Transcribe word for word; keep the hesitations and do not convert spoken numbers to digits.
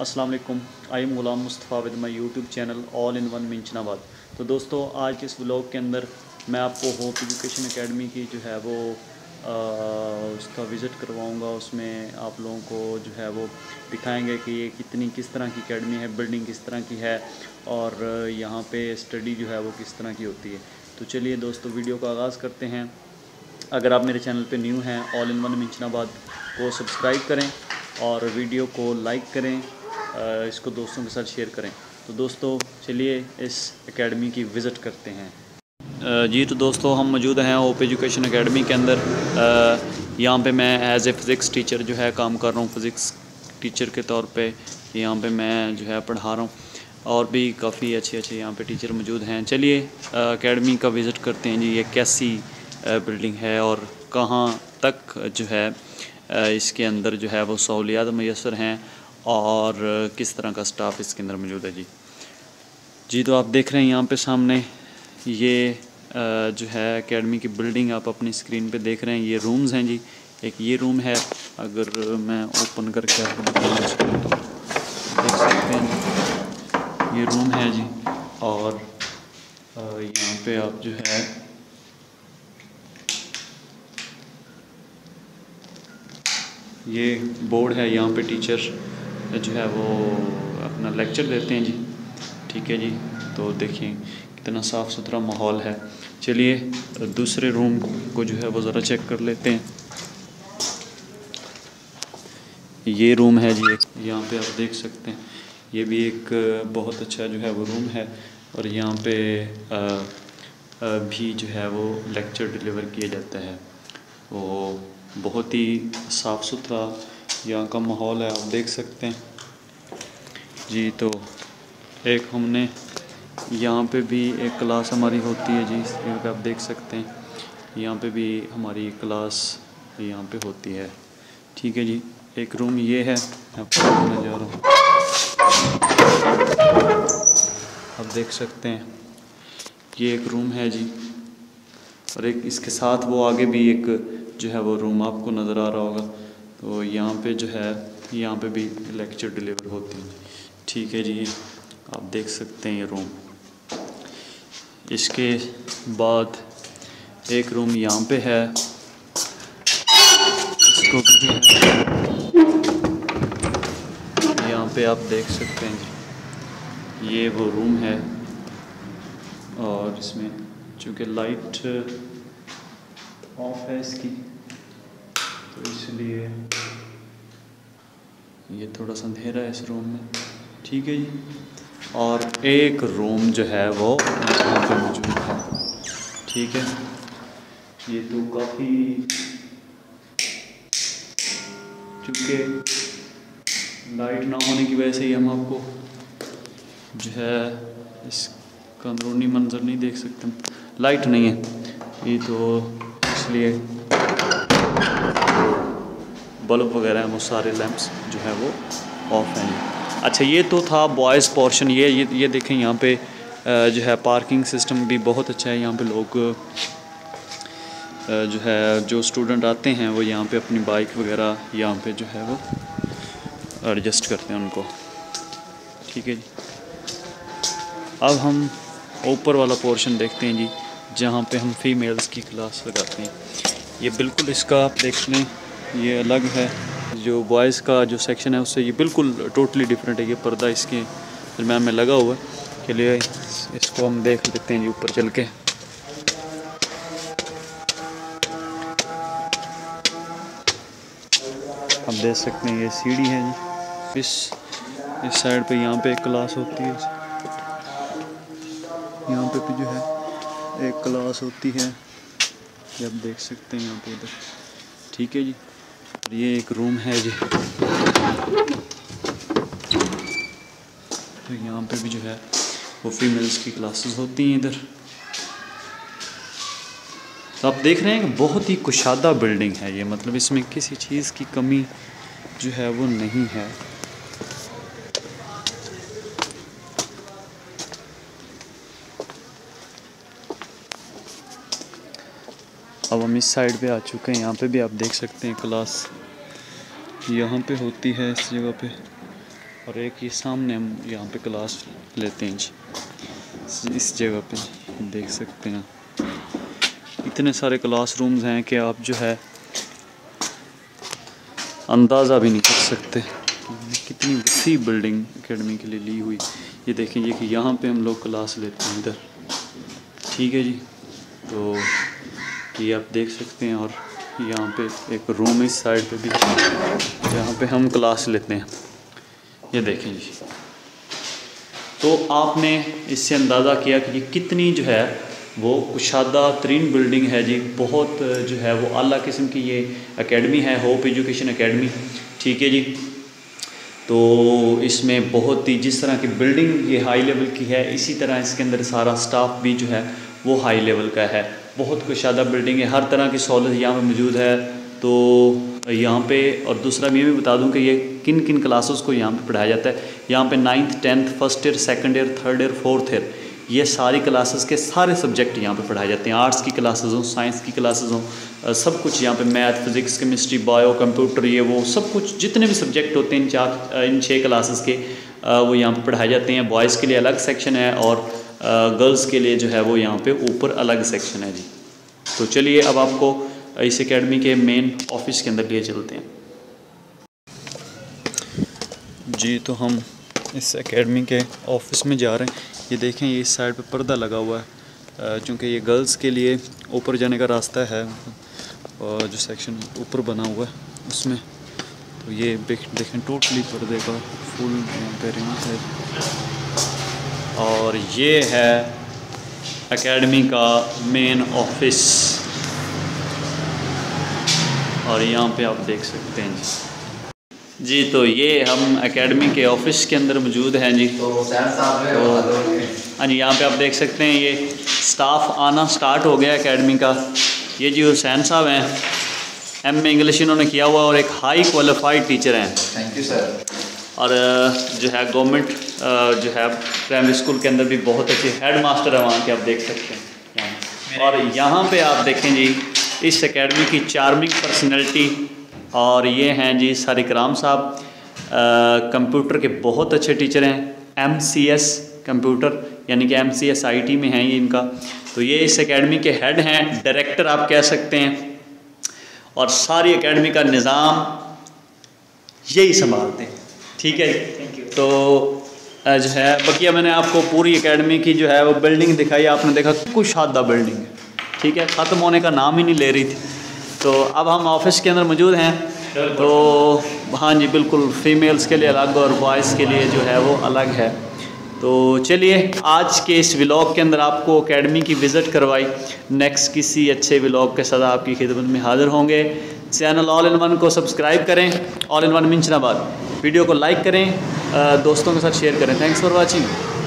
अस्सलाम वालेकुम। I am Ghulam Mustafa with my YouTube channel all in one Minchinabad. तो दोस्तों, आज के इस व्लॉग के अंदर मैं आपको होप एजुकेशन एकेडमी की जो है वो आ, उसका विज़िट करवाऊंगा। उसमें आप लोगों को जो है वो दिखाएंगे कि ये कितनी किस तरह की एकेडमी है, बिल्डिंग किस तरह की है और यहाँ पे स्टडी जो है वो किस तरह की होती है। तो चलिए दोस्तों, वीडियो का आगाज़ करते हैं। अगर आप मेरे चैनल पे न्यू हैं, ऑल इन वन मिंचनाबाद को सब्सक्राइब करें और वीडियो को लाइक करें, इसको दोस्तों के साथ शेयर करें। तो दोस्तों चलिए इस एकेडमी की विज़िट करते हैं। जी तो दोस्तों, हम मौजूद हैं होप एजुकेशन एकेडमी के अंदर। यहाँ पे मैं एज़ ए फ़िज़िक्स टीचर जो है काम कर रहा हूँ। फ़िज़िक्स टीचर के तौर पे यहाँ पे मैं जो है पढ़ा रहा हूँ और भी काफ़ी अच्छे अच्छे यहाँ पे टीचर मौजूद हैं। चलिए एकेडमी का विज़िट करते हैं जी। ये कैसी बिल्डिंग है और कहाँ तक जो है इसके अंदर जो है वो सहूलियात मैसर हैं और किस तरह का स्टाफ इसके अंदर मौजूद है जी। जी तो आप देख रहे हैं यहाँ पे सामने ये जो है एकेडमी की बिल्डिंग आप अपनी स्क्रीन पे देख रहे हैं। ये रूम्स हैं जी। एक ये रूम है, अगर मैं ओपन करके आपको दिखाना चाहूँ तो देख सकते हैं जी, ये रूम है जी। और यहाँ पे आप जो है ये बोर्ड है, यहाँ पे टीचर जो है वो अपना लेक्चर देते हैं जी। ठीक है जी। तो देखिए कितना साफ़ सुथरा माहौल है। चलिए दूसरे रूम को जो है वो ज़रा चेक कर लेते हैं। ये रूम है जी, यहाँ पे आप देख सकते हैं। ये भी एक बहुत अच्छा जो है वो रूम है और यहाँ पे आ, आ, भी जो है वो लेक्चर डिलीवर किया जाता है। वो बहुत ही साफ़ सुथरा यहाँ का माहौल है, आप देख सकते हैं जी। तो एक हमने यहाँ पे भी एक क्लास हमारी होती है जी, यहाँ पे आप देख सकते हैं। यहाँ पे भी हमारी क्लास यहाँ पे होती है। ठीक है जी। एक रूम ये है, आपको दिखाने जा रहा हूँ, आप देख सकते हैं। ये एक रूम है जी और एक इसके साथ वो आगे भी एक जो है वो रूम आपको नज़र आ रहा होगा। तो यहाँ पे जो है यहाँ पे भी लेक्चर डिलीवर होती है। ठीक है जी, आप देख सकते हैं ये रूम। इसके बाद एक रूम यहाँ पे है, इसको भी यहाँ पे आप देख सकते हैं जी। ये वो रूम है और इसमें चूँकि लाइट ऑफ है इसकी, तो इसलिए ये थोड़ा सा अंधेरा है इस रूम में। ठीक है जी। और एक रूम जो है वो यहाँ पे मौजूद है। ठीक है। ये तो काफ़ी, चूँकि लाइट ना होने की वजह से ही हम आपको जो है इसका अंदरूनी मंजर नहीं देख सकते। लाइट नहीं है ये, तो इसलिए बल्ब वगैरह हैं वो सारे लैंप्स जो है वो ऑफ हैं। अच्छा, ये तो था बॉयज़ पोर्शन। ये ये ये देखें, यहाँ पे जो है पार्किंग सिस्टम भी बहुत अच्छा है। यहाँ पे लोग जो है जो स्टूडेंट आते हैं वो यहाँ पे अपनी बाइक वगैरह यहाँ पे जो है वो एडजस्ट करते हैं उनको। ठीक है जी। अब हम ऊपर वाला पोर्शन देखते हैं जी, जहाँ पे हम फीमेल्स की क्लास लगाते हैं। ये बिल्कुल इसका आप देख लें, ये अलग है। जो बॉयज़ का जो सेक्शन है उससे ये बिल्कुल टोटली डिफरेंट है। ये पर्दा इसके दरम्यान में लगा हुआ है। चलिए इसको हम देख लेते हैं जी ऊपर चल के। आप देख सकते हैं ये सीढ़ी है जी। इस इस साइड पे यहाँ पे एक क्लास होती है, यहाँ पे भी जो है एक क्लास होती है, ये आप देख सकते हैं यहाँ पे इधर। ठीक है जी। और ये एक रूम है जी। तो यहाँ पे भी जो है वो फीमेल्स की क्लासेस होती हैं इधर। तो आप देख रहे हैं कि बहुत ही कुशादा बिल्डिंग है ये, मतलब इसमें किसी चीज़ की कमी जो है वो नहीं है। अब हम इस साइड पे आ चुके हैं। यहाँ पे भी आप देख सकते हैं क्लास यहाँ पे होती है इस जगह पे। और एक ये सामने हम यहाँ पे क्लास लेते हैं जी, इस जगह पे देख सकते हैं। इतने सारे क्लासरूम्स हैं कि आप जो है अंदाज़ा भी नहीं कर सकते कितनी वसी बिल्डिंग एकेडमी के लिए ली हुई। ये देखें ये कि यहाँ पे हम लोग क्लास लेते हैं इधर, ठीक है जी। तो ये आप देख सकते हैं, और यहाँ पे एक रूम इस साइड पे भी जहाँ पे हम क्लास लेते हैं, ये देखें जी। तो आपने इससे अंदाज़ा किया कि ये कितनी जो है वो कुशादा तरीन बिल्डिंग है जी। बहुत जो है वो आला किस्म की ये एकेडमी है, होप एजुकेशन एकेडमी, ठीक है जी। तो इसमें बहुत ही जिस तरह की बिल्डिंग ये हाई लेवल की है, इसी तरह इसके अंदर सारा स्टाफ भी जो है वो हाई लेवल का है। बहुत कुशादा बिल्डिंग है, हर तरह की सहूलत यहाँ पे मौजूद है। तो यहाँ पे और दूसरा मैं भी बता दूँ कि ये किन किन क्लासेस को यहाँ पे पढ़ाया जाता है। यहाँ पे ninth tenth first year second year third year fourth year ये सारी क्लासेस के सारे सब्जेक्ट यहाँ पे पढ़ाए जाते हैं। आर्ट्स की क्लासेस हों, साइंस की क्लासेस हों, सब कुछ यहाँ पे math physics chemistry bio computer ये वो सब कुछ जितने भी सब्जेक्ट होते हैं इन चार इन छः क्लासेस के वो यहाँ पे पढ़ाए जाते हैं। बॉयज़ के लिए अलग सेक्शन है और गर्ल्स के लिए जो है वो यहाँ पे ऊपर अलग सेक्शन है जी। तो चलिए अब आपको इस एकेडमी के मेन ऑफिस के अंदर लिए चलते हैं जी। तो हम इस एकेडमी के ऑफिस में जा रहे हैं। ये देखें ये इस साइड पे पर्दा लगा हुआ है क्योंकि ये गर्ल्स के लिए ऊपर जाने का रास्ता है, और जो सेक्शन ऊपर बना हुआ है उसमें। तो ये देखें टोटली पर्दे का फुल यहाँ पे रिंग है। और ये है एकेडमी का मेन ऑफिस, और यहाँ पे आप देख सकते हैं जी। जी तो ये हम एकेडमी के ऑफिस के अंदर मौजूद हैं जी। तो हाँ जी, यहाँ पे आप देख सकते हैं ये स्टाफ आना स्टार्ट हो गया एकेडमी का। ये जी हुसैन साहब हैं, एम ए इंग्लिश इन्होंने किया हुआ और एक हाई क्वालिफाइड टीचर हैं। Thank you sir. और जो है गवर्नमेंट जो है प्राइमरी स्कूल के अंदर भी बहुत अच्छे हेड मास्टर है वहाँ के, आप देख सकते हैं। और यहाँ पे आप देखें जी इस एकेडमी की चार्मिंग पर्सनैलिटी, और ये हैं जी सर इकराम साहब, कंप्यूटर के बहुत अच्छे टीचर हैं। एम सी एस कंप्यूटर यानी कि M C S I T में हैं ये इनका। तो ये इस एकेडमी के हेड हैं, डायरेक्टर आप कह सकते हैं, और सारी एकेडमी का निज़ाम यही संभालते हैं, ठीक है जी। तो जो है बकिया मैंने आपको पूरी एकेडमी की जो है वो बिल्डिंग दिखाई, आपने देखा कुशादा बिल्डिंग है, ठीक है, ख़त्म होने का नाम ही नहीं ले रही थी। तो अब हम ऑफिस के अंदर मौजूद हैं। तो हाँ जी बिल्कुल, फ़ीमेल्स के लिए अलग और बॉयज़ के लिए जो है वो अलग है। तो चलिए आज के इस व्लॉग के अंदर आपको एकेडमी की विज़िट करवाई। नेक्स्ट किसी अच्छे व्लॉग के साथ आपकी खिदमत में हाज़िर होंगे। चैनल ऑल इन वन को सब्सक्राइब करें, all in one Minchinabad. Video को लाइक करें, दोस्तों के साथ शेयर करें। Thanks for watching.